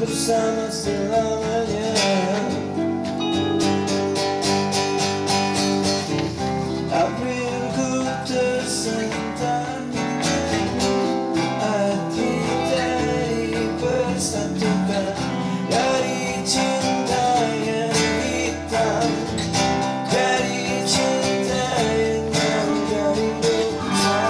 bersama selamanya. Aprilku tersentak, hati dari persatukan dari cinta yang hitam, dari cinta yang dari dosa.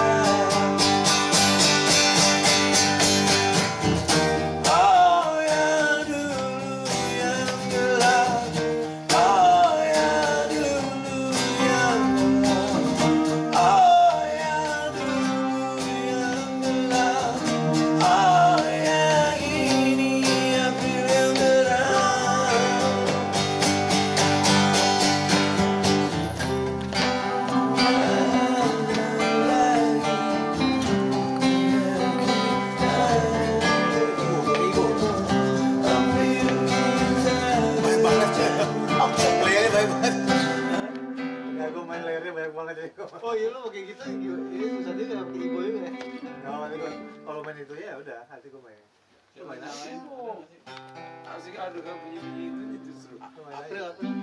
Oh yang dulu yang gelap, oh yang dulu yang gelap, oh yang dulu yang gelap, oh yang ini April yang terang. Banyak banget ya. Layarnya banyak banget. Ya gue main layarnya banyak banget ya. Oh iya lu kayak gitu ini susah juga pakai ibu juga ya. Nggak nanti gue kalau main itu ya udah nanti gue main. Lu main apa? Asik aduh kan bunyi-bunyi itu justru. Lu main April aja. April.